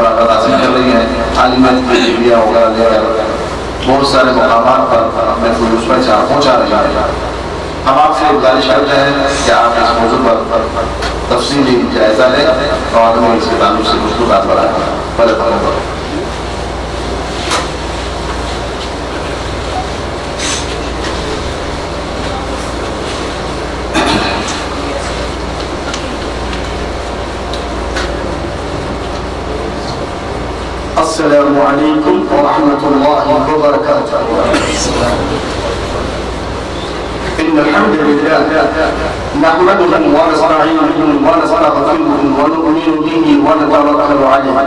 مراقبت حاصل کر رہی ہیں، عالمیت میڈیا وغیرہ لے کر بہت سارے مقامات پر محفوظ اس پر پہنچا رہی ہیں۔ ہم آپ سے گزارش کرتے ہیں کہ آپ اس موضوع پر تفصیلی جائزہ لیں اور ہمیں اس کے تعلق سے گفتگوات بڑھائیں۔ السلام علیکم ورحمۃ اللہ وبرکاتہ۔ إن الحمد لله نحمده ونستعينه ونستغفره ونؤمن به ونتوكل عليه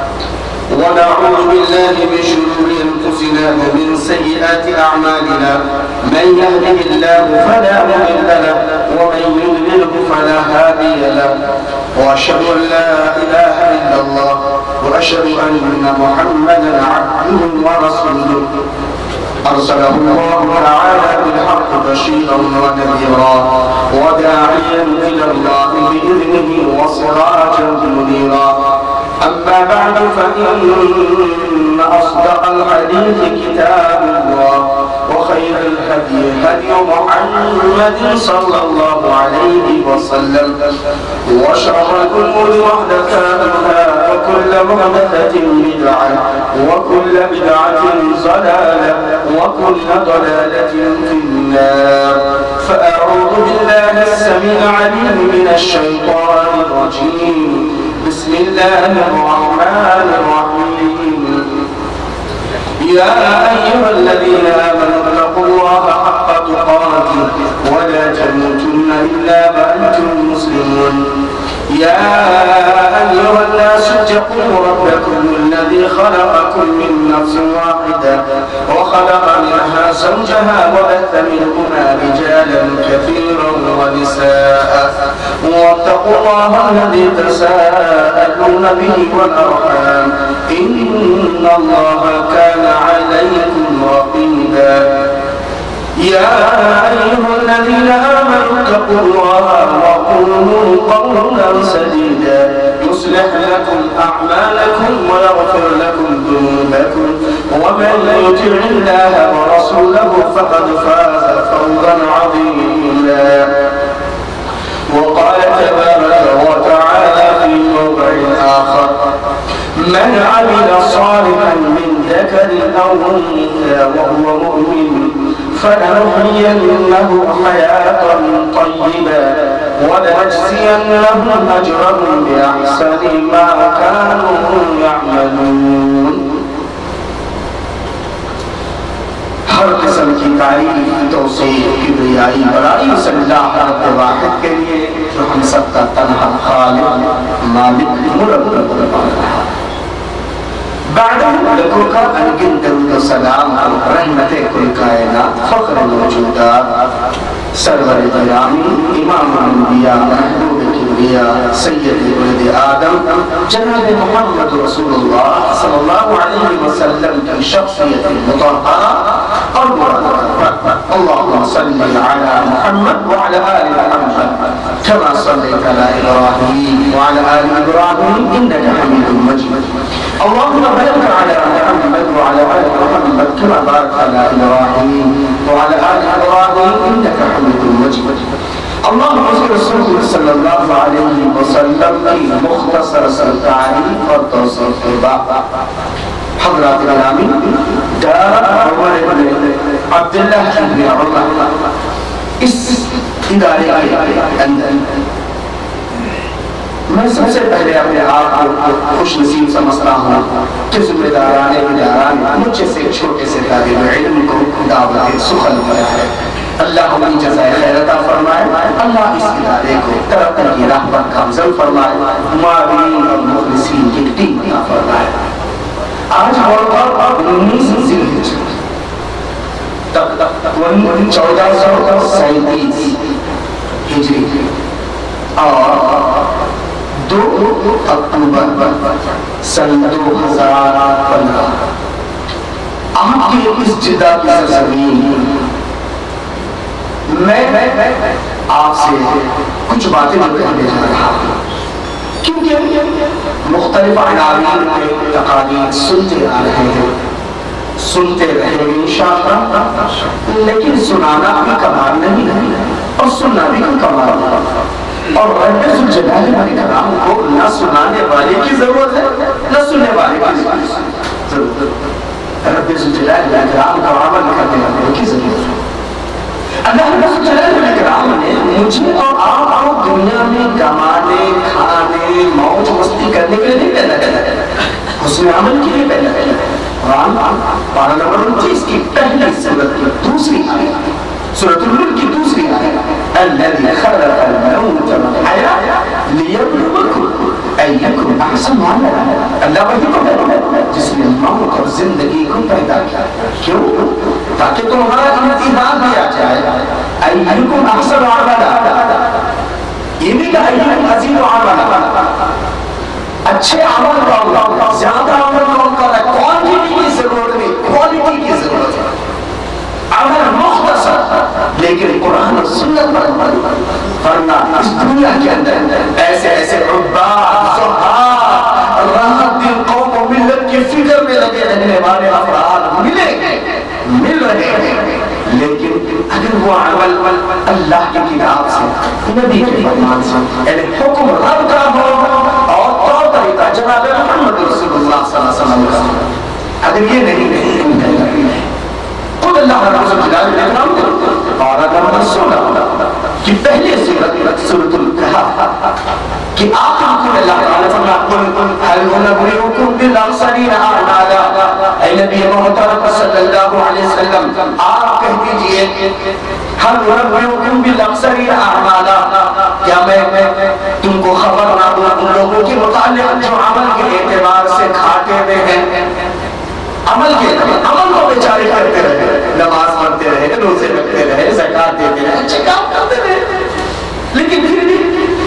ونعوذ بالله من شرور أنفسنا ومن سيئات أعمالنا من يهده الله فلا مضل له ومن يضلله فلا هادي له وأشهد أن لا إله إلا الله وأشهد أن محمدا عبده ورسوله أرسله الله تعالى بالحق بشيرا ونذيرا وداعيا إلى الله بإذنه وسراجا منيرا أما بعد فإن أصدق الحديث كتاب الله وخير الهدي هدي محمد صلى الله عليه وسلم وشر الأمور محدثاتها وكل محدثة بدعة وكل بدعة ضلالة وكل ضلالة في النار فأعوذ بالله السميع العليم من الشيطان الرجيم بسم الله الرحمن الرحيم يا أيها الذين آمنوا اتقوا الله حق تقاته ولا تموتن إلا وأنتم مسلمون يا أيها الناس اتقوا ربكم الذي خلقكم من نفس واحدة وخلق منها زوجها وبث منهما رجالا كثيرا ونساء واتقوا الله الذي تساءلون به والأرحام إن الله كان عليكم رقيبا يا أيها الذين آمنوا اتقوا الله وقولوا قولا سديدا يصلح لكم أعمالكم ويغفر لكم ذنوبكم ومن يطع الله ورسوله فقد فاز فوزا عظيما وقال تبارك وتعالى في موضع آخر من عمل صالحا من ذكر أو أنثى وهو مؤمن فلنحيينه حياة طيبة ولنجزينهم أجرهم بأحسن ما كانوا يعملون۔ ہر قسم کی تعریف، توصیف، کبریائی، بڑائی صلی اللہ رب واحد کے لیے جو ہم سب کا تنہا خالق، مالک، مربب ہے۔ بعد لکھوں کا انگن درود و سلام رحمت کل کائنات فخر الوجودات سرور گرامی امام الانبیاء محبوب کبریاء سید ولد آدم جناب محمد رسول اللہ صلی اللہ علیہ وسلم کی شخصیت مطہرہ اور اللهم صل على محمد وعلى آل محمد كما صليت على إبراهيم وعلى آل إبراهيم إنك حميد مجيد اللهم بارك على محمد وعلى آل محمد كما باركت على إبراهيم وعلى آل إبراهيم إنك حميد مجيد اللهم صل رسول صلی اللہ علیہ وسلم کی مختصر سر تعریف اور توصیف کے بعد حضرات گرامی دار عمر بن عبداللہ بن عمر اس ادارے کے اندر میں سب سے پہلے اپنے آپ کو خوش نصیب سمجھتا ہوں کہ ذمہ داران اداران مجھ سے چھوٹے سے طالب علم کو دعوت سخن کرا ہے۔ اللہ ہمیں جزائے خیر عطا فرمائے، اللہ اس ادارے کو ترقی کی راہ پر گامزن فرمائے، معاونین اور مخلصین کی ٹیم عطا فرمائے۔ آج موقع 19 ذی الحجہ 1437 ہجری اور 2 اکتوبر سن 2015 آپ کی اس جدہ کی سرزمین میں آپ سے کچھ باتیں کہنے جا رہا ہوں، کیونکہ مختلف عناوین پہ تقاریر سنتے آ رہے ہیں، سنتے رہیں گے انشاءاللہ، لیکن سنانا بھی کمال نہیں ہے اور سننا بھی کوئی کمال نہیں، اور رب ذوالجلال والاکرام کو نہ سنانے والے کی ضرورت ہے نہ سننے والے کی ضرورت ہے، رب ذوالجلال والاکرام کو عمل کرنے والے کی ضرورت ہے۔ اللہ رب جلال والاکرام نے مجھے اور آپ کو دنیا میں کمانے، کھانے، موج مستی کرنے کے لیے نہیں پیدا کیا، حسن عمل کے لیے پیدا کیا۔ قرآن پارہ نمبر 29 کی پہلی سورت کی دوسری آیت، سورۃ الملک کی دوسری آیت، الذی خلق الموت والحیاۃ لیبلوکم ایکم احسن عملا۔ اللہ وہی کو ہے جس نے موت اور زندگی کو پیدا کیا، کیوں؟ تاکہ تمہارا امتحان لیا جائے، ایکم احسن عملا، یہ بھی کہا ایکم عزیز عملا، اچھے عمل کا زیادہ عمل کون کر رہا ہے، کوانٹٹی کی ضرورت نہیں، کوالٹی کی ضرورت ہے، عمل مختصر لیکن قرآن و سنت پر عمل کرنا۔ اس دنیا کے اندر ایسے ایسے عباد، زہاد، راحت دل قوم و ملت کی فکر میں لگے رہنے والے افراد مل رہے ہیں، لیکن اگر وہ عمل اللہ کی کتاب سے، نبی کے فرمان سے، یعنی حکم رب کا ہو اور طور طریقہ جناب محمد رسول اللہ صلی اللہ علیہ وسلم کا، اگر یہ نہیں خود اللہ رب العالمین نے پارہ نمبر 16 کی پہلی سورت سورۃ الکہف کہ آخر کو اللہ تعالیٰ فرماتا ہے هل ننبئکم بالاخسرین اعمالا، اے نبی محترم صلی اللہ علیہ وسلم آپ کہہ دیجئے هل ننبئکم بالاخسرین اعمالا، کیا میں تم کو خبر نہ دوں ان لوگوں کے متعلق جو عمل کے اعتبار سے کھاٹے ہوئے ہیں، عمل کو بیچارے کرتے رہے، نماز پڑھتے رہے، روزے رکھتے رہے، زکات دیتے رہے، اچھے کام کرتے رہے، لیکن پھر بھی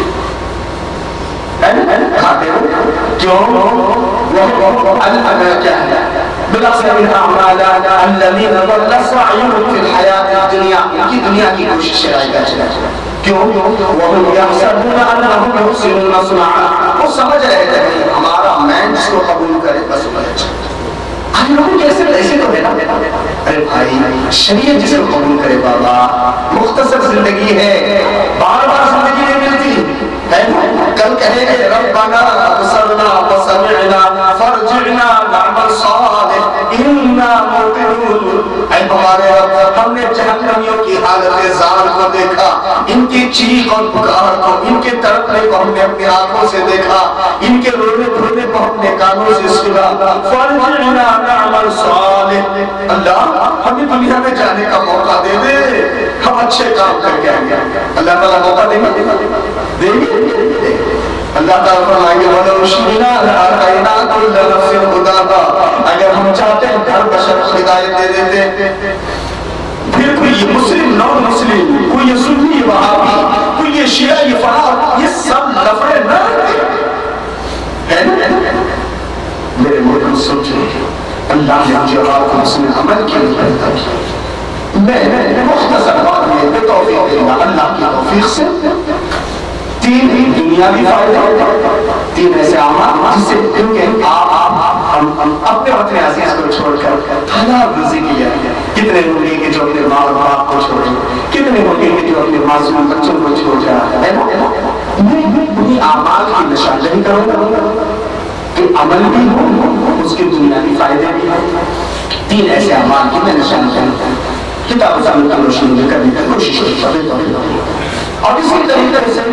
کھاتے ہو کیوں؟ وہ کیا ہے بالاخسرین اعمالا الذین ضل سعیهم فی الحیاۃ الدنیا، ان کی دنیا کی کوشش رائے گا چلا کیوں؟ وَهُمْ يَحْسَبُونَ أَنَّهُمْ يُحْسِنُونَ صُنْعًا، وہ سمجھ رہے تھے ہمارا میں جس کو قبول کرے بس وہ اچھا۔ آج لوگوں کیسے ایسے تو ہے نا، ارے بھائی شریعت جس کو قبول کرے بابا، مختصر زندگی ہے، بار بار زندگی نہیں ملتی ہے، کل کہیں گے ربنا ابصرنا وسمعنا فرجعنا نعمل صالح انا موقنون، اے ہمارے رب ہم نے جہنمیوں کی حالت زار کو دیکھا، ان کی چیخ اور پکار کو، ان کے تڑپنے کو ہم نے اپنی آنکھوں سے دیکھا، ان کے رونے دھونے کو ہم نے کانوں سے سنا، فرجعنا نعمل صالح، اللہ ہمیں دنیا میں جانے کا موقع دے دے، ہم اچھے کام کر کے آئیں گے۔ اللہ تعالیٰ موقع دیں گے، اللہ تعالیٰ فرمائیں گے وَلَوْ شِئْنَا لَآتَيْنَا كُلَّ نَفْسٍ هُدَاهَا، اگر ہم چاہتے ہیں ہر بشر کو ہدایت دے دیتے، پھر کوئی یہ مسلم نان مسلم، کوئی یہ سنی وہابی، کوئی یہ شیعہ یہ فرار، یہ سب نفرے نہ رہتے ہیں۔ میرے ملک سوچیں اللہ نے مجھے آپ کو حسن عمل کے لیے پیدا کیا، میں مختصر بات میں بے توفیق دے گا اللہ کی توفیق سے تین دنیاوی فائدے، تین ایسے اعمال جس سے کیونکہ ہم اپنے وطن عزیز کو چھوڑ کر حلال روزی کے لیے، کتنے ہوں گے کہ جو اپنے ماں باپ کو چھوڑے، کتنے ہوں گے کہ جو اپنے معصوم بچوں کو چھوڑ جائے، میں انہیں اعمال کی نشاندہی کروں گا کہ عمل بھی ہو، اس کے دنیاوی فائدے بھی ہوں، تین ایسے اعمال کی میں نشاندہی کروں گا، کتاب و سنت کی روشنی میں کرنے کی کوشش کرتا ہوں۔ اور اسی طریقے سے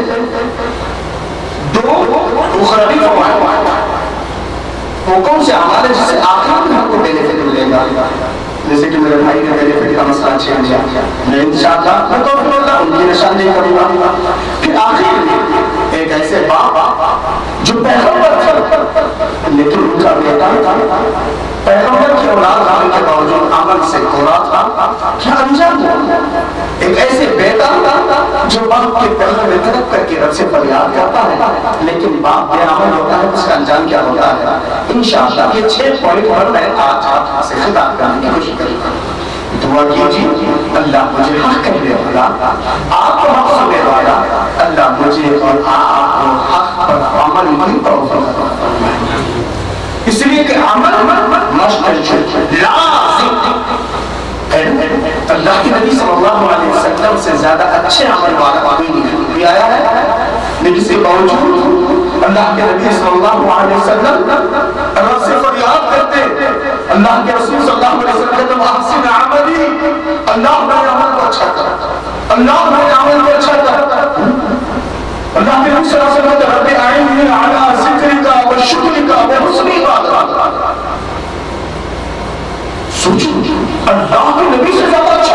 دو اخروی فوائد، وہ کون سے اعمال ہیں جس سے آخرت میں ہم کو بینیفٹ ملے گا، جیسے کہ میرے بھائی نے بینیفٹ کا مسئلہ چھیڑ دیا، میں انشاءاللہ میں توفیق اللہ ان کی نشاندہی کروں گا۔ پھر آخر میں ایک ایسے باپ جو پیغمبر تھا لیکن ان کا بیٹا تھا، پیغمبر کی اولاد ہونے کے باوجود عمل سے گورا تھا، کیا انجام ہوا؟ ایک ایسے بیٹا جو باپ کے پہلے میں طلب کر کے رب سے فریاد کرتا ہے لیکن باپ بے عمل ہوتا ہے، اس کا انجام کیا ہوتا ہے؟ انشاءاللہ یہ 6 پوائنٹ پر میں آج آپ سے خطاب کرنے کی کوشش کروں گا۔ دعا کیجیے اللہ مجھے حق کہنے والا، آپ کو حق سننے والا، اللہ مجھے اور آپ کو حق پر عمل کی توفیق فرمائے۔ اس لیے کہ عمل مشق لازم ہے۔ اللہ کے نبی صلی اللہ علیہ وسلم سے زیادہ اچھے عمل والا کوئی نہیں آیا ہے، لیکن اس کے باوجود اللہ کے نبی صلی اللہ علیہ وسلم اللہ سے فریاد کرتے، اللہ کے رسول صلی اللہ علیہ وسلم کہتے احسن عملی، اللہ میرے عمل کو اچھا کر، اللہ میرے عمل کو اچھا کر۔ اللہ کے نبی صلی اللہ علیہ وسلم کہتے رب اعنی علی ذکرک و شکرک و حسن عبادتک۔ سوچو اللہ کے نبی سے زیادہ اچھا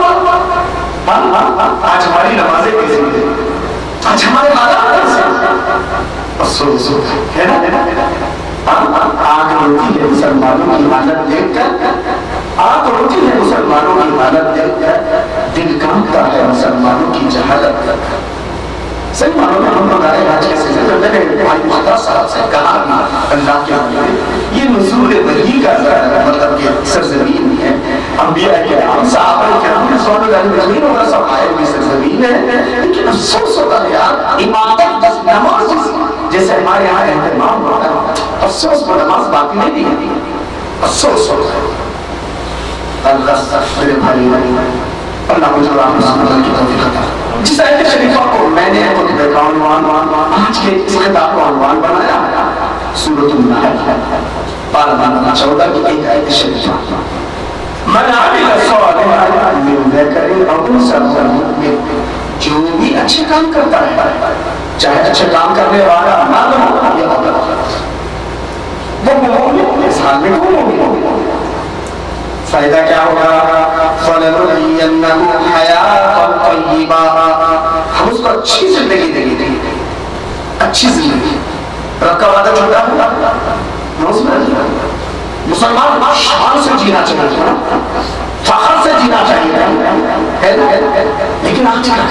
آج ہماری نمازیں کیسے ہیں، آج ہمارے حالات کیسے ہیں، افسوس ہے نا۔ آنکھ روتی ہے مسلمانوں کی حالت دیکھ کر، آنکھ روتی ہے مسلمانوں کی حالت دیکھ کر، دل کانپتا ہے مسلمانوں کی جہالت دیکھ کر۔ صحیح معنوں میں ہم لوگ آئے آج کے سلسلے میں نے بھائی مہتا صاحب سے کہا اللہ کے حضور یہ نزول وحی کا مطلب کہ سرزمین ہے، انبیاء کرام صحابہ کرام رضوان اللہ علیہم وغیرہ سب آئے ہوئی سرزمین ہے، لیکن افسوس ہوتا ہے یار عبادت بس نماز جیسے ہمارے یہاں اہتمام ہوتا ہے، افسوس وہ نماز باقی نہیں ہے، افسوس ہوتا ہے۔ میرے بھائی اللہ مجھے رحمت اللہ کی توفیق عطا۔ جس آیت شریفہ کو میں نے خطبہ کا عنوان آج کے اس خطاب کا عنوان بنایا ہے سورۃ النحل پارہ نمبر 14 کی ایک آیت شریفہ، من عمل صالحا من ذکر او انثى وهو مؤمن، جو بھی اچھے کام کرتا ہے چاہے اچھے کام کرنے والا مرد ہو یا عورت، وہ مومن اس حال میں وہ مومن ہو، فائدہ کیا ہوگا؟ فَلَنُحْيِيَنَّهُ حَيَاةً طَيِّبَةً، ہم اس کو اچھی زندگی دیں گے، اچھی زندگی۔ رب کا وعدہ چھوٹا ہے، مسلمان شان سے جینا چاہیے، فخر سے جینا چاہیے، لیکن آج کیا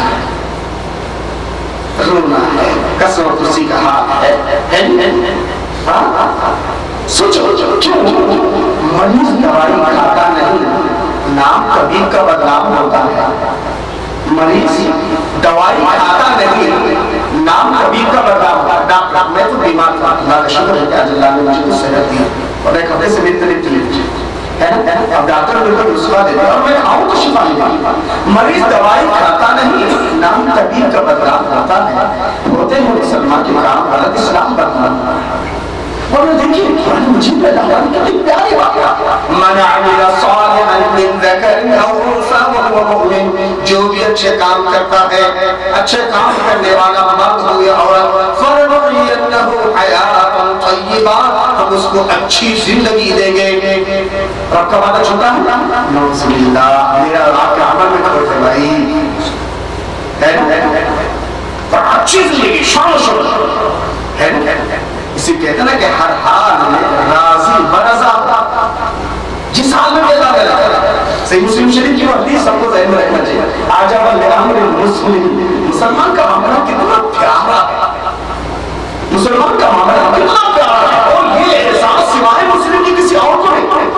رونا ہے، قسم و کرسی کا حال ہے۔ سوچو کیوں مریض دوائی کھاتا نہیں، نام کبھی کا بدنام ہوتا ہے، مریض دوائی کھاتا نہیں، نام کبھی کا بدنام ہوتا ہے۔ ڈاکٹر میں تو بیمار تھا، اللہ کا شکر ہے کہ آج اللہ نے مجھے تو صحت دی اور ایک ہفتے سے میری طبیعت ٹھیک ہے نا، اب ڈاکٹر بالکل رسوا دیتے اور میں کھاؤں تو شفا نہیں۔ مریض دوائی کھاتا نہیں، نام کبھی کا بدنام ہوتا ہے، ہوتے ہیں مسلمان کے کام غلط اسلام بدنام۔ اور دیکھیے قرآن مجید میں اللہ نے کتنی پیاری واقعہ، من عمل صالحا من ذکر او انثى وهو مؤمن، جو بھی اچھے کام کرتا ہے، اچھے کام کرنے والا مرد ہو یا عورت، فَلَنُحْيِيَنَّهُ حَيَاةً طَيِّبَةً، ہم اس کو اچھی زندگی دیں گے۔ رب کا وعدہ چھوٹا ہے؟ نعوذ باللہ، میرا آپ کے عمل میں کھوٹ ہے بھائی، پر اچھی زندگی شان و شوکت ہے۔ اسی کہتے ہیں نا کہ ہر حال میں راضی برضا، جس حال میں پیدا ہے۔ صحیح مسلم شریف کی حدیث سب کو ذہن میں رکھنا چاہیے، عجب لامر المسلم، مسلمان کا معاملہ کتنا پیارا ہے، مسلمان کا معاملہ کتنا پیارا ہے، اور یہ احساس سوائے مسلم کی کسی اور کو نہیں۔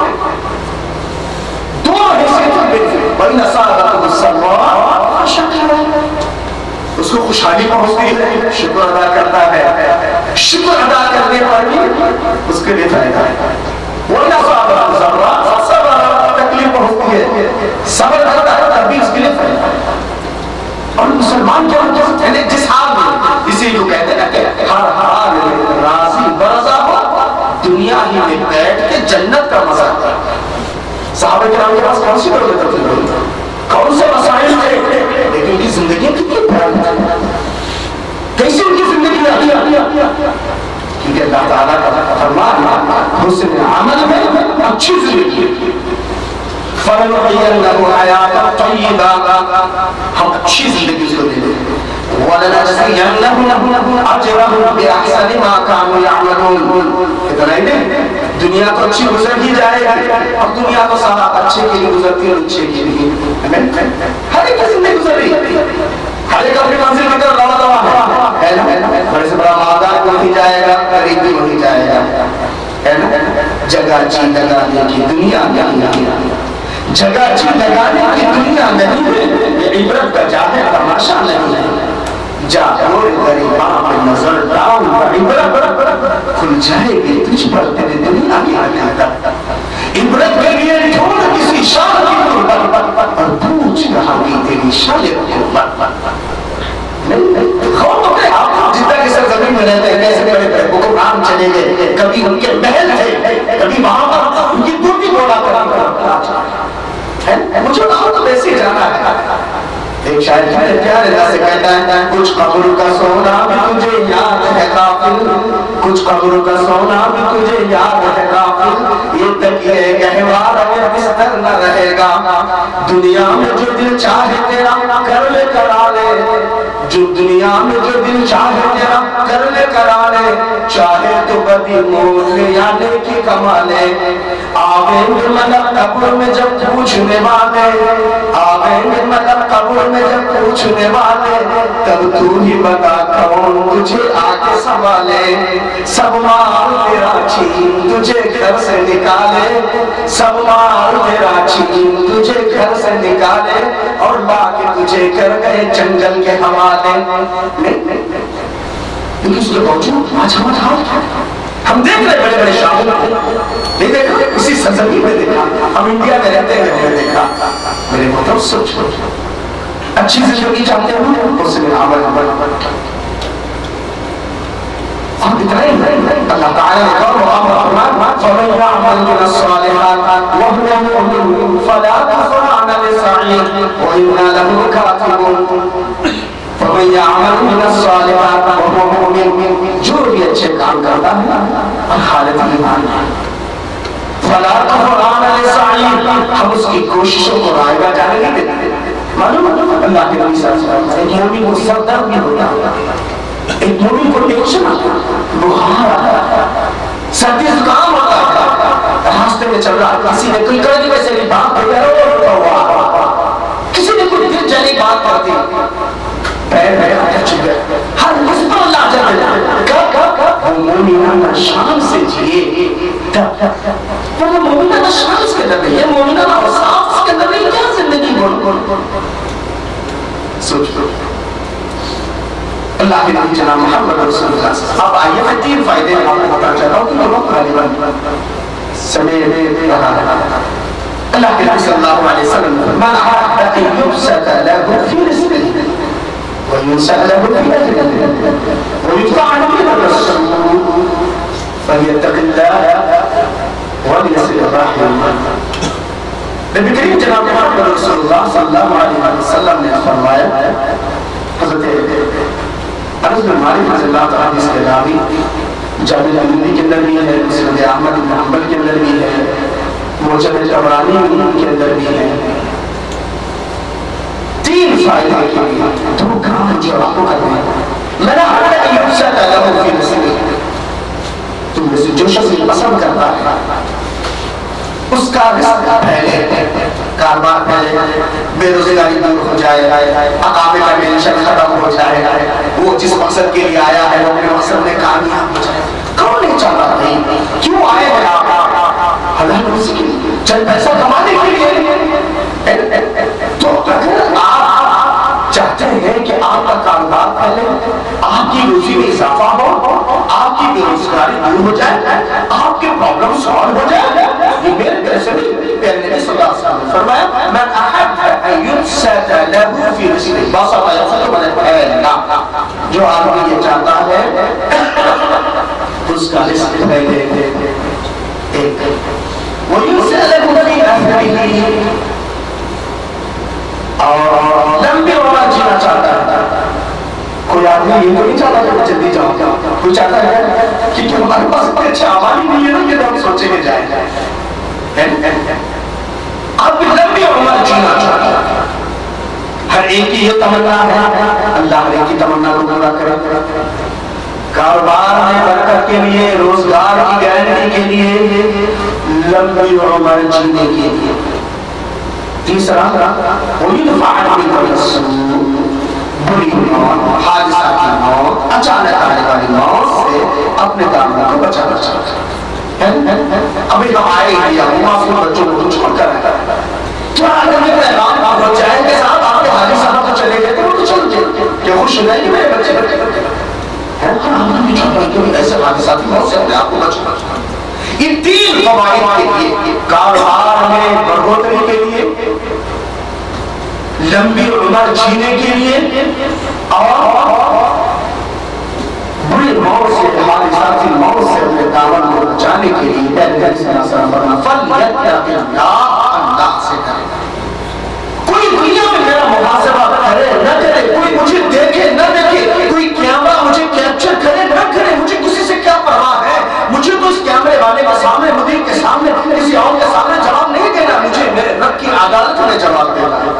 دو حیثیتوں میں بین صادق السراء شکر، اس کو خوشحالی پہنچتی ہے شکر ادا کرتا ہے، شکر ادا کرنے پر بھی اس کے لیے فائدہ ہے، وَإِنَّ صَابَرَ ضَرَّ صبر تکلیف پہنچتی ہے صبر کرتا ہے تب بھی اس کے لیے فائدہ ہے۔ اور مسلمان کیا جس حال میں، اسی کو کہتے ہیں کہ ہر حال میں راضی برضا ہو، دنیا ہی میں بیٹھ کے جنت کا مزہ آتا ہے۔ صحابہ کرام کے پاس کون سی دولت تھی، کون سے مسائل تھے، لیکن ان کی زندگیاں کتنی پیاری تھی، کیسے ان کی زندگی آئی؟ کیونکہ اللہ تعالیٰ کا فرمان حسن عمل میں اچھی زندگی، فَلَنُحْيِيَنَّهُ حَيَاةً طَيِّبَةً، ہم اچھی زندگی اس کو دے دیں، وَلَنَجْزِيَنَّهُمْ أَجْرَهُمْ بِأَحْسَنِ مَا كَانُوا يَعْمَلُونَ۔ اتنا ہی نہیں، دنیا تو اچھی گزر ہی جائے گی، اور دنیا تو سارا اچھے کے لیے گزرتی ہے اور اچھے کے لیے، ہر ایک کی زندگی گزر رہی ہے، ہر ایک اپنی منزل کی طرف رواں رواں ہے، بڑے سے بڑا مالدار وہیں جائے گا، غریب بھی وہیں جائے گا، ہے نا، جگہ جی لگانے کی دنیا نہیں، جگہ جی لگانے کی دنیا نہیں ہے، یہ عبرت کا جا ہے، تماشا نہیں ہے۔ جا اور غریباں پہ نظر ڈال، عبرت کھل جائے گی تجھ پر تیرے دنیا کی حقیقت۔ عبرت کے لیے چھوڑ کسی شاہ کی قربت اور پوچھ کہاں کی تیری شاہ قربت۔ خود اپنے آپ جدہ کی سرزمین میں رہتے ہیں، کیسے بڑے بڑے حکمران چلے گئے، کبھی ان کے محل تھے، کبھی وہاں پر ان کی دودھی بولا کرا، مجھے وہاں تو ویسے جانا ہے۔ ایک شاعر پیارے اللہ سے کہتا ہے، کچھ قبر کا سونا بھی تجھے یاد ہے غافل، کچھ قبر کا سونا بھی تجھے یاد ہے غافل، یہ تکیے گہوار اور بستر نہ رہے گا، دنیا میں جو دل چاہے تیرا کر لے کرا لے، جو دنیا میں جو دل چاہے تیرا کر لے کرا لے، چاہے تو بدی موت لے یا نیکی کما لے، آویں گے ملک قبر میں جب پوچھنے والے، آویں گے ملک قبر میں جب پوچھنے والے، تب تو ہی بتا کون تجھے آگے سنبھالے، سب مال تیرا چھین تجھے گھر سے نکالے، سب مال تیرا چھین تجھے گھر سے نکالے، اور لا کے تجھے کر گئے جنگل کے حوالے۔ لیکن اس کے باوجود آج ہمارا حال کیا ہے؟ ہم دیکھ رہے بڑے بڑے شاہوں کو، نہیں دیکھا اسی سرزمین میں دیکھا، ہم انڈیا میں رہتے ہیں، ہم نے دیکھا۔ میرے محترم سوچ اچھی زندگی چاہتے ہیں اس میں عمل ہم اتنے اللہ تعالیٰ نے قول و امر فرمایا فَمَنْ يَعْمَلْ مِنَ الصَّالِحَاتِ وَهُوَ مُؤْمِنٌ فَلَا كُفْرَانَ لِسَعْيِهِ وَإِنَّا لَهُ كَاتِبُونَ۔ فَمَنْ يَعْمَلْ مِنَ الصَّالِحَاتِ وَهُوَ مُؤْمِنٌ، جو بھی اچھے کام کرتا ہے اور خالص ایمان ہے، فَلَا كُفْرَانَ لِسَعْيِهِ، ہم اس کی کوششوں کو رائگاں جانے نہیں دیتے۔ معلوم اللہ کے نبی صلی اللہ علیہ وسلم، ایک مومن کو سر درد بھی ہوتا ہے، ایک مومن کو ٹینشن آتا ہے، بخار آتا ہے، سردی زکام ہوتا ہے، راستے میں چل رہا کسی نے کوئی کڑی ویسے نہیں بات پہ گیا ہوا، کسی نے کوئی دل جلی بات کر دی، پیر پیر چل گئے، ہر مصبر اللہ جب وہ مومنانہ شان سے جیے، وہ مومنانہ شان کے اندر نہیں ہے، مومنانہ وصاف کے اندر نہیں، کیا زندگی بول سوچ اللہ کے نبی جناب محمد رسول اللہ صلی اللہ علیہ وسلم۔ اب آئیے میں تین فائدے آپ کو بتا چاہتا ہوں کہ وقت غالباً سمے رہا ہے۔ اللہ کے نبی صلی اللہ علیہ وسلم من عرف ان يبسط له في رزقه وينسأ له في أجله ويطعن من الرسول فليتق الله وليصل الرحم۔ نبی کریم جناب محمد رسول اللہ صلی اللہ علیہ وسلم نے فرمایا، حضرت انس بن مالک رضی اللہ تعالیٰ اس کے راوی جامع ترمذی کے اندر بھی ہے، مسند احمد بن حنبل کے اندر بھی ہے، معجم طبرانی کے اندر بھی ہے۔ تین فائدے کے لیے دو کام جو آپ کو کرنا ہے۔ میں نے ہر ایک یبسط له فی رزقه، تم میں سے جو شخص پسند کرتا ہے اس کا رزق پھیلے، کاروبار پھیلے، بے روزگاری دور ہو جائے، اقامے کا ٹینشن ختم ہو جائے، وہ جس مقصد کے لیے آیا ہے وہ اپنے مقصد میں کامیاب ہو جائے۔ کون نہیں چاہتا نہیں؟ کیوں آئے ہیں آپ؟ حلال روزی کے لیے، چند پیسہ کمانے کے لیے۔ تو اگر آپ چاہتے ہیں کہ آپ کا کاروبار پھیلے، آپ کی روزی میں اضافہ ہو، آپ کی بے روزگاری دور ہو جائے، آپ کے پرابلم سالو ہو جائے، یہ میرے طرح سے نہیں، پیارے نبی صلی اللہ علیہ وسلم نے فرمایا من احب ان يبسط له في رزقه بسط يبسط من الحياة، جو آدمی یہ چاہتا ہے اس کا رزق پھیلے، ایک وينسأ له في أهله، اور لمبی عمر جینا چاہتا ہے۔ کوئی آدمی یہ تو نہیں چاہتا کہ میں جلدی جاؤں، کوئی چاہتا ہے کہ ہمارے پاس اتنے اچھے آبادی نہیں ہے نا کہ ہم سوچیں گے جائیں۔ آپ لمبی عمر جینا چاہتا ہے، ہر ایک کی یہ تمنا ہے، اللہ ہر ایک کی تمنا کو پورا کرے۔ کاروبار میں برکت کے لیے، روزگار کی گارنٹی کے لیے، لمبی عمر جینے کے لیے۔ تیسرا وَيُدْفَعَ عَنْهُ السُّوءُ، بری موت، حادثہ کی موت، اچانک آنے والی موت سے اپنے دامن کو بچانا چاہتا ہے۔ ابھی تو آئے ہی یا معصوم بچوں کو چھوڑ کر رہتا ہے، کیا اگر میں پیغام پہنچ جائے کہ صاحب آپ کے حاجی صاحب تو چلے گئے تھے وہ تو چل گئے کہ خوش ہو جائے گی میرے بچے ایسے حادثاتی موت سے اپنے آپ کو بچانا. ان 3 فوائد کے لیے کاروبار میں بڑھوتری کے لیے, لمبی عمر جینے کے لیے, اور بری موت سے حادثاتی موت سے اپنے دامن کو بچانے کے لیے اللہ سے کرے. کوئی دنیا میں میرا محاسبہ کرے نہ کرے, کوئی مجھے دیکھے نہ دیکھے, کوئی کیمرہ مجھے کیپچر کرے نہ کرے, مجھے کسی سے کیا پرواہ ہے. مجھے تو اس کیمرے والے کے سامنے, مدیر کے سامنے, کسی اور کے سامنے جواب نہیں دینا, مجھے میرے رب کی عدالت میں جواب دینا ہے.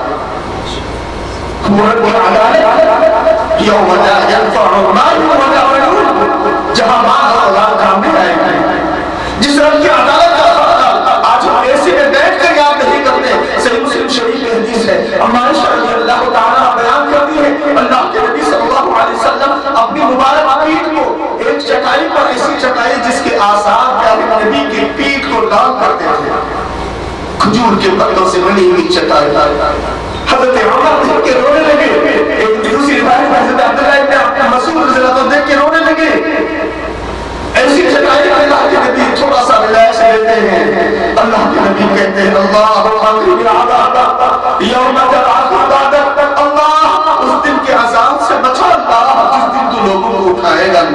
یوم لا ينفع مال ولا بنون, جہاں مال اور اولاد کام نہیں آئے گا. جس رب کی عدالت کا آج ہم ایسے میں بیٹھ کر یاد نہیں کرتے. صحیح مسلم شریف میں حدیث ہے, اما عائشہ رضی اللہ تعالیٰ بیان کرتی ہے, اللہ کے نبی صلی اللہ علیہ وسلم اپنی مبارک پیٹھ کو ایک چٹائی پر, ایسی چٹائی جس کے آثار پیارے نبی کی پیٹھ کو ڈال کرتے تھے, کھجور کے پتوں سے بنی ہوئی چٹائی. حضرت عمر دیکھ کے رونے لگے. ایک دوسری روایت میں حضرت عبداللہ ابن مسعود رضی اللہ عنہ دیکھ کے رونے لگے. ایسی چٹائی پر اللہ کے نبی تھوڑا سا ریلیکس لیتے ہیں. اللہ کے نبی کہتے ہیں اللہ یوم تبعث عبادک, اللہ اس دن کے عذاب سے بچا, اللہ جس دن تو لوگوں کو اٹھائے گا.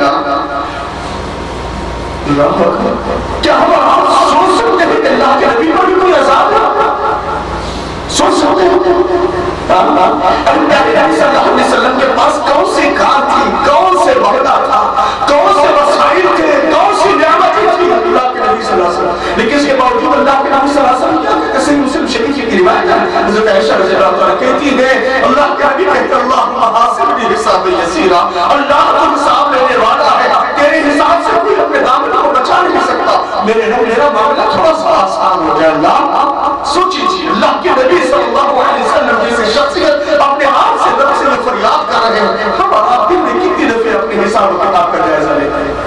کیا ہم آپ سوچ سکتے ہیں کہ اللہ کے نبی پر بھی کوئی عذاب ہے؟ سوچ سکتے ہیں اللہ کے نبی صلی اللہ علیہ وسلم کے پاس کون سی کار تھی, کون سے وعدہ تھا, کون سے وسائل تھے, کون سی نعمتیں تھی اللہ کے نبی صلی اللہ علیہ وسلم. لیکن اس کے باوجود اللہ کے نبی صلی اللہ علیہ وسلم کیا کہتے ہیں, صحیح مسلم شریف کی روایت ہے, حضرت عائشہ رضی اللہ عنہا کہتی ہے اللہ کے نبی کہتے ہیں اللہم حاسبنی حسابا یسیرا, اللہ تو حساب لینے والا ہے, تیرے حساب سے کوئی اپنے دامن کو بچا نہیں سکتا, میرا معاملہ تھوڑا سا آسان ہو جائے. اللہ سوچیے, اللہ کے نبی صلی اللہ علیہ وسلم جیسے شخصیت اپنے آپ سے رب سے فریاد کر رہے ہیں, ہم آپ دن میں کتنی دفعے اپنے حساب و کتاب کا جائزہ لیتے ہیں.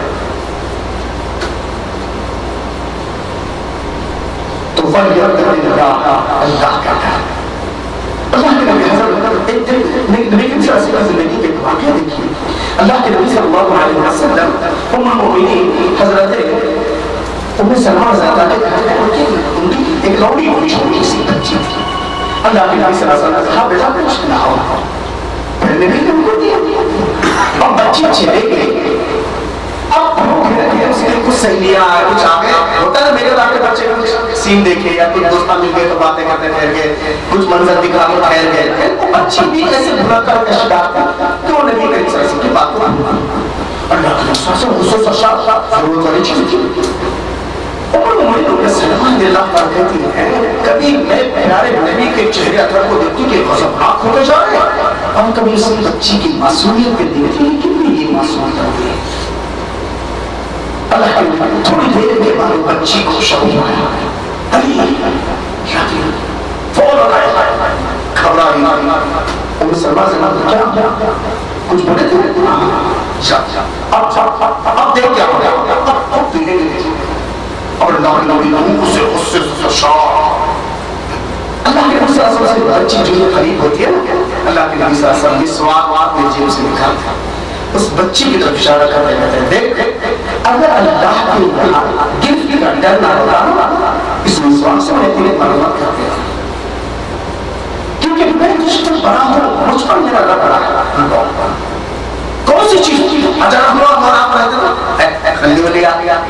تو اللہ کا کہا, اللہ کے نبی حضرت نبی صلی اللہ علیہ وسلم زندگی کے واقعہ دیکھیے. اللہ کے نبی صلی اللہ علیہ وسلم ام المؤمنین حضرت ام سلمہ زادہ کے گھر میں ان کی ایک لوڑی ہوئی چھوٹی سی بچی تھی. اللہ کے نبی صلی اللہ علیہ وسلم کہا بیٹا کچھ نہ ہو, پھر نبی نے ان کو دیا اور بچی چلے گئے. اب اس کے کچھ سہیلیاں آئے, کچھ آگے ہوتا ہے میرے کے بچے کچھ سین دیکھے یا کچھ دوستان مل گئے تو باتیں کرتے ٹھہر گئے, کچھ منظر دکھا کے ٹھہر گئے. بچی بھی ایسے برا کر کے شکار تھا کہ وہ نبی کریم صلی اللہ علیہ وسلم کی بات کو اللہ کے نبی سے غصہ فرشا ضرورت والی چیز تھی. اور مجھے سلمان اللہ تعالیٰ کہتی ہے کبھی میں پیارے نبی کے چہرے اثر کو دیکھتی کہ غضبناک ہوتے جا رہے ہیں, اور کبھی اس بچی کی معصومیت پہ دیکھتی ہے کتنی یہ معصومیت ہوتی ہے. اللہ کے تھوڑی دیر کے بعد بچی کو شعور آیا, علی کیا دیا, فوراً آیا, گھبرائی. اور سلمان سے کیا کچھ بڑے تھے, اب دیکھ کیا ہو گیا, اب دیکھیں گے. اور اللہ کے نبی نور سے غصے سے سرشار, اللہ کے نبی صلی اللہ علیہ وسلم بچی جو قریب ہوتی ہے نا, اللہ کے نبی صلی اللہ علیہ وسلم مسواک میں جیب سے نکالتا, اس بچی کی طرف اشارہ کرتے کہتے ہیں دیکھ اگر اللہ کے یہاں گفٹ کا ڈر نہ ہوتا اس مسواک سے میں تیرے معلومات کرتے ہیں, کیونکہ میں تجھ پر بڑا ہوں, مجھ پر میرا رب بڑا ہے. کون سی چیز اجر ہوا اور آپ رہتے ہیں خلی ولی آ گیا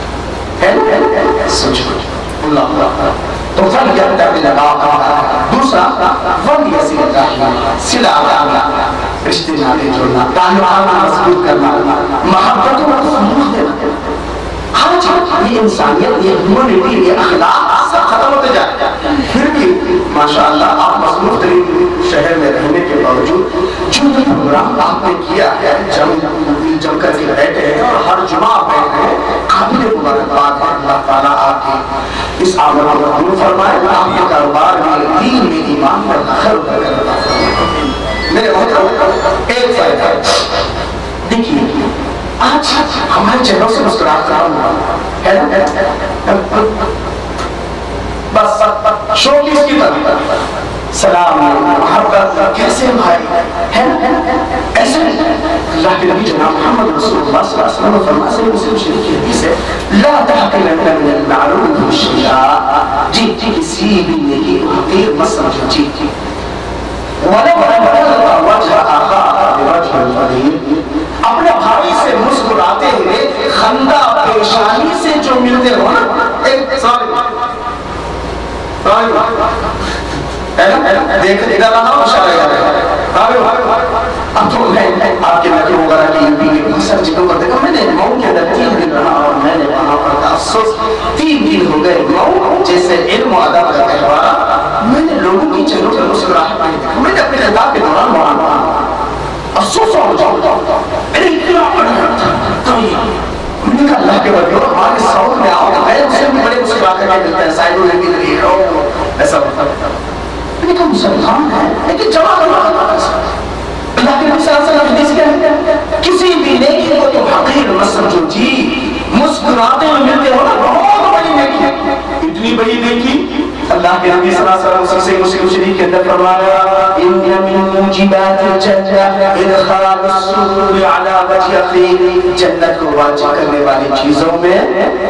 سوچ اللہ تو فن کرتا ہے لگا. دوسرا فن یہ سلا رشتے ناطے جوڑنا, تعلقات مضبوط کرنا, محبتوں کو سمجھ دینا. آج یہ انسانیت, یہ ہیومنٹی, یہ اخلاق سب ختم ہوتے جا رہے ہیں. پھر بھی ماشاءاللہ آپ مصروف ترین شہر میں رہنے کے باوجود جو یہ پروگرام آپ نے کیا ہے, جم کر کے بیٹھے ہیں اور ہر جمعہ بیٹھے ہیں, قابل مبارکباد ہے. اللہ تعالیٰ آپ کی اس آمد کو قبول فرمائے, آپ کے کاروبار میں دین میں ایمان میں دخل کر میرے بہت ایک فائدہ دیکھیے, آج ہمارے چہروں سے مسکراہٹ ہے نا, بس شو پیس کی طرح سلام محبت کیسے بھائی ہے ایسے اللہ کے نبی جناب محمد رسول اللہ صلی اللہ علیہ وسلم فرمایا سے مسلم شریف کی حدیث ہے لا تحقرن من المعروف شيئا جی کسی بھی نیکی کو حقیر مت سمجھو جی ولو ان وجه اخاك بوجه الفقير اپنے بھائی سے مسکراتے ہوئے خندہ پیشانی سے جو ملتے ہو نا ایک دیکھ ادھر رہا اب تو میں آپ کے لڑکے وغیرہ کی یوپی کے بہت ساری جگہوں پر دیکھا میں نے مئو کے اندر 3 دن رہا اور میں نے وہاں پر تأسس 3 دن ہو گئے مئو جیسے علم و ادب کا تہوار میں نے لوگوں کی چہروں پر مسکراہٹ نہیں دیکھا میں نے اپنے خطاب کے دوران وہاں افسوس ہو جاؤ میں نے اتنا پڑھا تھا میں نے کہا اللہ کے بندے ہمارے ساؤتھ میں آؤ میں اس سے بھی بڑے مسکرا کر کے ملتے ہیں سائنو نے بھی نہیں ہو ایسا ہوتا میں نے کہا مسلمان ہے لیکن جواب اللہ کے نبی صلی اللہ علیہ وسلم حدیث کیا کسی بھی نیکی کو تو حقیر مت سمجھو جی مسکراتے ہوئے ملتے ہو نا بہت بڑی نیکی اتنی بڑی نیکی اللہ کے نبی صلی اللہ علیہ وسلم سے مسلم شریف کے اندر فرمایا ان من موجبات الجنہ ادخال السرور علی وجه اخیہ جنت کو واجب کرنے والی چیزوں میں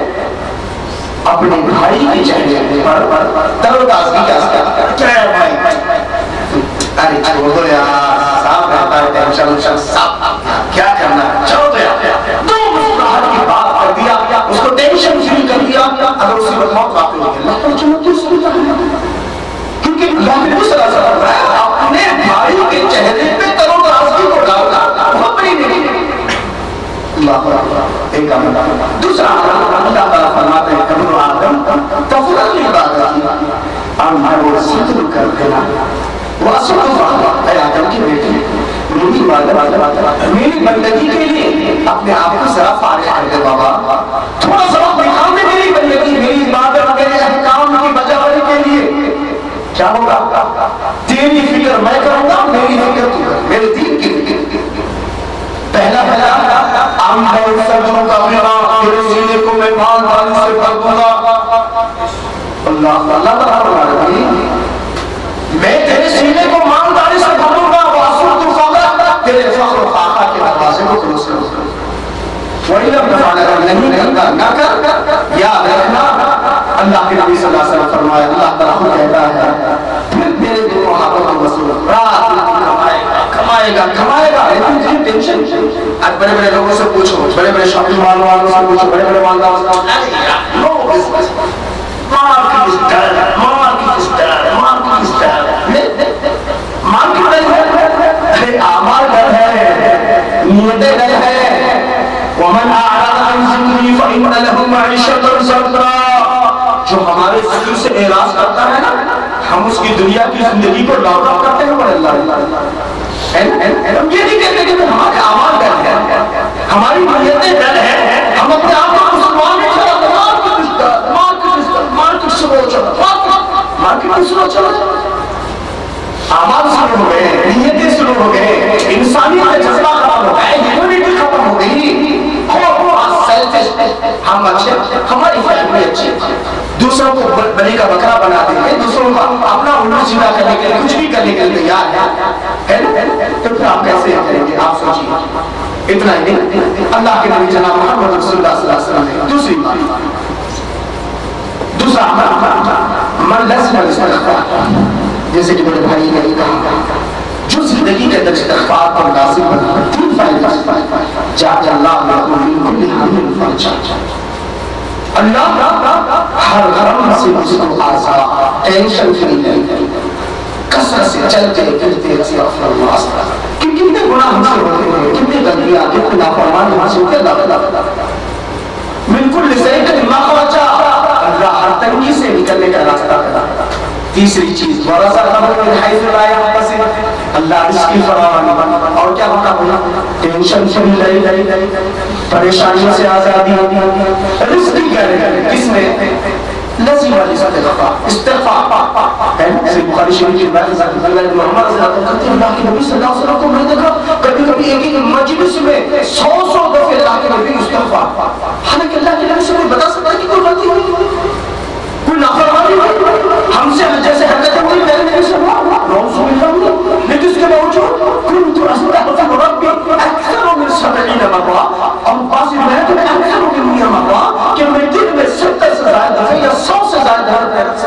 اپنے بھائی کے چہرے پر تروتازگی کا کیا ہے بھائی ارے چھوڑو یار صاحب رہتا ہے ٹینشن صاحب کیا کرنا چلو تو یار دو مسکراہٹ کی بات کر دیا اس کو ٹینشن فری کر دیا اگر اسی وقت موت واقع ہوگی اللہ پر چلو تو اس کو کیونکہ اللہ نے صلی اللہ علیہ وسلم اپنے بھائی کے چہرے پہ تروتازگی کو ڈالنا بہت بڑی نہیں اللہ ایک عمل دوسرا اللہ تعالیٰ فرماتے ہیں ابن آدم تفضل عبادت اور وہ ستر کر دینا واسطہ اے آدم کی بیٹی میری عبادت میری بندگی کے لیے اپنے آپ کو ذرا فارغ کر دے بابا تھوڑا سا وقت نکال دے میری بندگی میری عبادت میرے احکام کی بجاوری کے لیے کیا ہوگا تیری فکر میں کروں گا میری فکر تو کر میرے دین کی فکر پہلا آمدہ سجنوں کا میرا تیرے سینے کو میں مالداری سے بھر دوں گا اللہ تعالیٰ فرما رہی میں تیرے سینے کو مالداری سے بھر دوں گا واسر تو فقط تیرے فخر و فاقہ کے دروازے کو کلوز کروں وَإِلَمْ تَفْعَلَ نہیں کرنا نہ کر یاد رکھنا اللہ کے نبی صلی اللہ علیہ وسلم فرمایا اللہ تعالیٰ کہتا ہے پھر میرے دل محبت و رسول رات کمائے گا لیکن تجھے ٹینشن آج بڑے بڑے لوگوں سے پوچھو بڑے بڑے شاپنگ مال والوں سے پوچھو بڑے بڑے مالداروں سے نو بزنس مال کی اس ڈر اعمال ڈر ہے نیتیں ڈر ہے ومن اعرض عن ذکری فإن له معیشة ضنکا جو ہمارے ذکر سے اعراض کرتا ہے نا ہم اس کی دنیا کی زندگی کو لاؤٹ آؤٹ کرتے ہیں اللہ ہم یہ نہیں کہتے کہ ہمارے اعمال ڈر ہے ہماری نیتیں ڈر ہے ہم اپنے آپ کو مسلمان نہیں چلاتے مارکیٹ شروع چلو اعمال شروع ہو گئے نیتیں شروع ہو گئے انسانیت کا جذبہ ختم ہو گیا ہیومینٹی ختم ہو گئی ہم اچھے ہماری فیملی اچھی دوسروں کو بلی کا بکرا بنا دیں گے دوسروں کو اپنا الٹا سیدھا کرنے کے لیے کچھ بھی کرنے کے لیے تیار ہے تو پھر آپ کیسے کریں گے آپ سوچیے اتنا ہی نہیں اللہ کے نبی جناب محمد رسول اللہ صلی اللہ علیہ وسلم نے دوسری بات دوسرا من لازم الاستغفار جیسے کہ میرے بھائی نے کہا جو زندگی کے اندر استغفار پر لازم بنا 3 فائدے جاء اللہ لکم من کل ہم فرجا اللہ ہر غم سے اس کو آزاد ٹینشن فری ہے کثرت سے چلتے پھرتے استغفر اللہ کہ کتنے گناہ ہم سے ہوتے ہیں کتنے غلطیاں کتنے نافرمانی ہم سے ہوتے ہیں اللہ من کل زیغ مخرجا اللہ ہر تنگی سے نکلنے کا راستہ کرتا ہے تیسری چیز ورزقهم من حيث لا يحتسب اللہ رزق فراوانی اور کیا ہوتا ہے ٹینشن فری نہیں پریشانیوں سے آزادی رزق کس میں لازم استغفار ہے بخاری شریف کی روایت ہے اللہ محمد صلی اللہ علیہ وسلم اللہ کے نبی صلی اللہ علیہ وسلم کو میں نے دیکھا کبھی کبھی ایک ایک مجلس میں 100 دفعہ اللہ کے نبی استغفار حالانکہ اللہ کے نبی سے بتا سکتا ہے کہ کوئی غلطی ہوئی کوئی نافرمانی ہوئی ہم سے جیسے حرکتیں ہوئی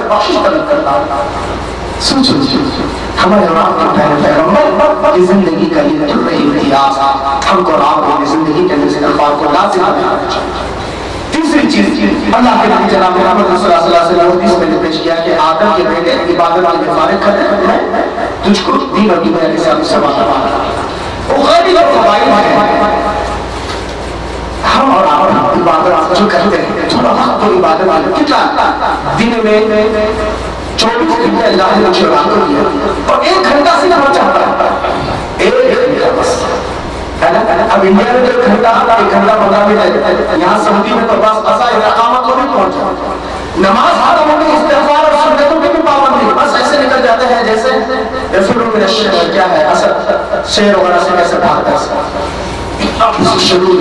बख्शिश तलब करता हूँ। सोचो हमारे आपके प्यारे पैगंबर की जिंदगी का ये चल रही इतिहास हमको और आपको अपनी जिंदगी के अंदर से अल्फाज को लाजिम बनाना चाहिए। तीसरी चीज अल्लाह के नबी जनाब मोहम्मद सल्लल्लाहु अलैहि वसल्लम ने पेश किया कि आदम के बेटे इबादत के फारिग कर मैं तुझको दीन और दुनिया के साथ सवाल वो गैर और कबाइल है। हम और आप इबादत जो करते हैं थोड़ा वक्त तो इबादत कितना दिन में 24 घंटे अल्लाह ने मुझे रात को दिया और 1 घंटा सिर्फ हम चाहता है 1 घंटा बस है ना। अब इंडिया में 1 घंटा 15 मिनट है, यहाँ सऊदी में तो बस असा इकामत को भी पहुंचा नमाज हाथ में इस्तिग़फ़ार और सुन्नतों की भी पाबंदी है। बस ऐसे निकल जाते हैं जैसे फिल्म में क्या है असद शेर वगैरह से कैसे भागता है शुरू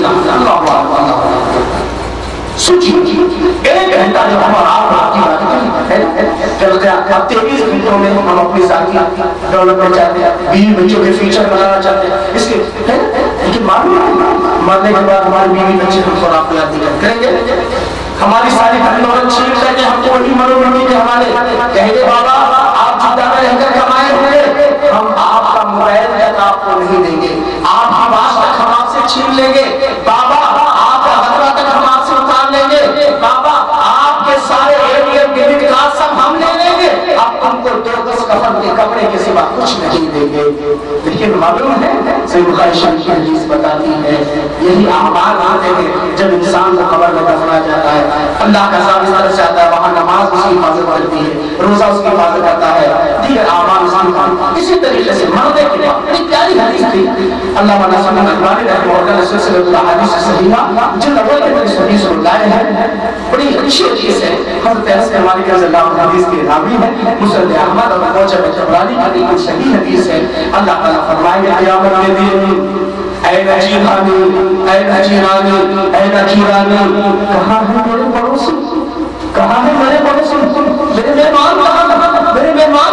सोचिए 1 घंटा जब हमारा आपकी बात है अब 23 घंटों में हम अपनी साथी डेवलपमेंट चाहते हैं, बीवी बच्चों के फ्यूचर बनाना चाहते हैं। इसके लेकिन मालूम मरने के बाद हमारी बीवी बच्चे हमको आपको याद करेंगे, हमारी सारी धनदौलत छीन करके हमको वही मनोरंजन के हमारे कहेंगे बाबा आप जिंदा में रहकर कमाए हुए हम आपका मोबाइल तक आपको नहीं देंगे, आप आवाज तक हम आपसे छीन लेंगे, बाबा आपका हथरा तक हम आपसे उतार लेंगे, बाबा आपके सारे एटीएम डेबिट कार्ड सब हम ले लेंगे, अब तुमको 2 गज कफन के कपड़े के सिवा कुछ नहीं देंगे। लेकिन मालूम है सही बुखारी शरीफ की हदीस बताती है यही आमाल आते हैं जब इंसान को कब्र में दफना जाता है अल्लाह का साथ इस तरह से आता है वहाँ नमाज उसकी हिफाजत करती है, रोजा उसकी हिफाजत करता है, दीगर आमाल उसकी। इसी तरीके से मरने के बाद बड़ी प्यारी हदीस थी अल्लामा नासिरुद्दीन अल्बानी रहमतुल्लाह अलैहि सिलसिला अहादीस सहीहा जिन अव्वल में इस हदीस को लाए हैं बड़ी अच्छी हदीस है। हज़रत अनस बिन मालिक रज़ियल्लाहु अन्हु हदीस के रावी हैं, मुस्नद अहमद और मौजम तबरानी की बिल्कुल सही हदीस है। अल्लाह ताला फरमाएंगे क़यामत के दिन ऐ नजीरानी ऐ नजीरानी ऐ नजीरानी कहाँ है मेरे पड़ोसी, कहाँ है मेरे पड़ोसी, मेरे मेहमान कहाँ, मेरे मेहमान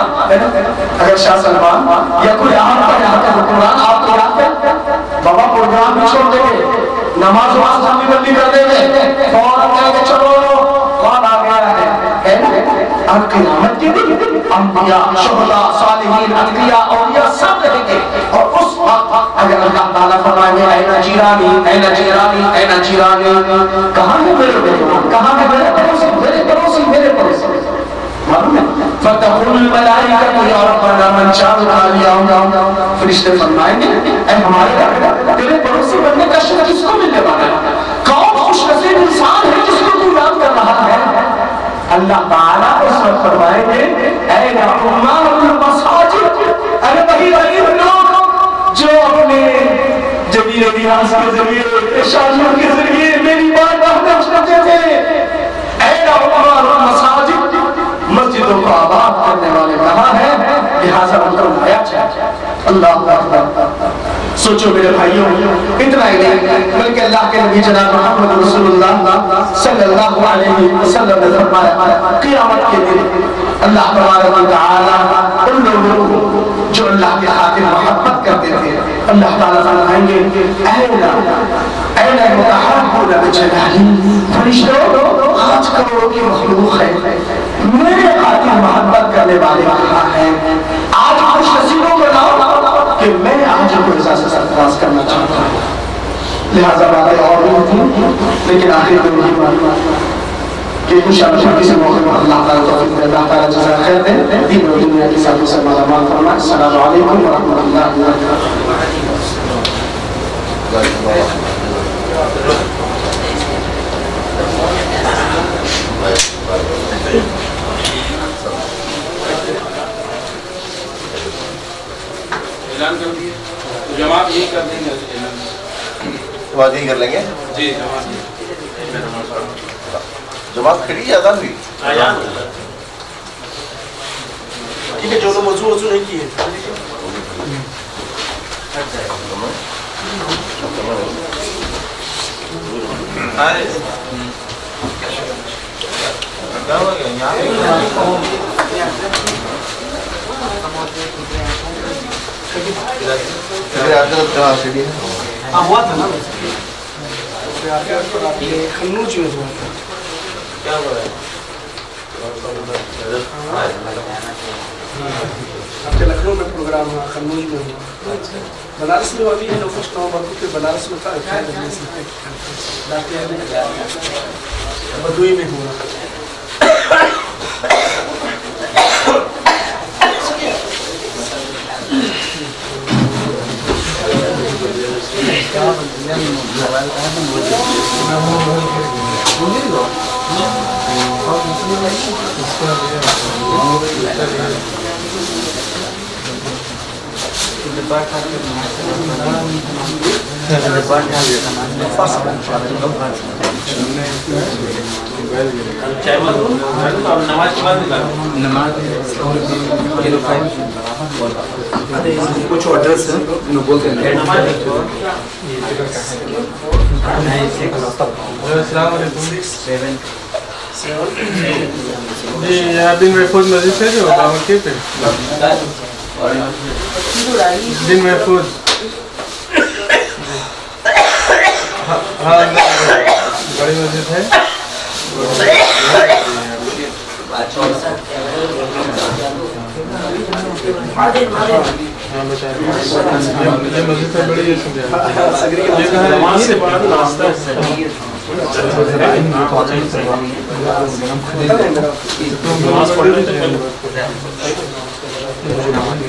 अगर शाह सलमान या कोई आप पर यहाँ का कुरान आपको याद है बाबा प्रोग्राम भी छोड़ देंगे, नमाज वाज हम भी बंदी कर देंगे, फौरन कहेंगे चलो कौन आ गया है ना। और क़यामत के दिन अंबिया शुहदा सालिहीन अदकिया औलिया सब रहेंगे और उस वक्त अगर अल्लाह ताला फरमाएंगे ऐ नजीरानी ऐ नजीरानी ऐ नजीरानी कहाँ है मेरे मेहमान, कहाँ है मेरे पड़ोसी, मेरे पड़ोसी, मेरे पड़ोसी। मालूम है फतहुल मलाइका या रब्बना मन शाअ लिया फरिश्ते फरमाएंगे ऐ हमारे रब तेरे पड़ोसी बनने का शर्फ किसको मिलने वाला है, कौन खुशनसीब इंसान है जिसको तू याद कर रहा है। अल्लाह ताला उस वक्त फरमाएंगे ऐ उम्माहुल मसाजिद, अरे वही गरीब लोग जो अपने जमीन नियाज के जरिए शादियों के जरिए मेरी बात बात करते थे, ऐ उम्माहुल मसाजिद मस्जिदों को आबाद करने वाले कहाँ हैं, लिहाजा उनको नया चाहिए। अल्लाह अकबर। सोचो मेरे भाइयों इतना ही नहीं बल्कि अल्लाह के नबी जनाब मोहम्मद रसूलुल्लाह सल्लल्लाहु अलैहि वसल्लम ने फरमाया क़यामत के दिन अल्लाह तबारक व तआला उन लोगों को जो अल्लाह के खातिर मोहब्बत करते थे अल्लाह ताला फरमाएंगे ऐना मुतहब्बून बिजलाली, फरिश्तों 5 करोड़ की मखलूक है मेरे खातिर मोहब्बत करने वाले कहाँ हैं। आज खुशनसीबों को लाओ कि मैं आज को इज़ा से सरफराज करना चाहता हूँ। लिहाजा बातें और भी थी लेकिन आखिर में वही बात कि इंशाअल्लाह किसी मौके पर अल्लाह ताला तौफीक दे, अल्लाह ताला जज़ा खैर दे, दीन और दुनिया के साथ उसे मालामाल फरमाए। अस्सलामु अलैकुम व रहमतुल्लाहि व ऐलान कर दिए तो जमात यही कर देंगे, जमात यही कर लेंगे जी जमात खड़ी है अजान भी ठीक है, जो लोग वजू वजू नहीं किए हुआ था ना खन्नूज में हुआ था। क्या हुआ है? آپ کے لکھنؤ میں پروگرام ہوا، قنوج میں ہوا، بنارس میں ابھی ہے 9 نومبر کو، پھر بنارس میں بدوئی میں ہوا. کچھ ایڈریس ہے بولتے ہیں. السلام علیکم جی. یہاں بن محفوظ مسجد ہے جو دامکی پہ بن محفوظ. ہاں بڑی مسجد ہے. ہاں بتائیں یہ مسجد ہے بڑی ہے.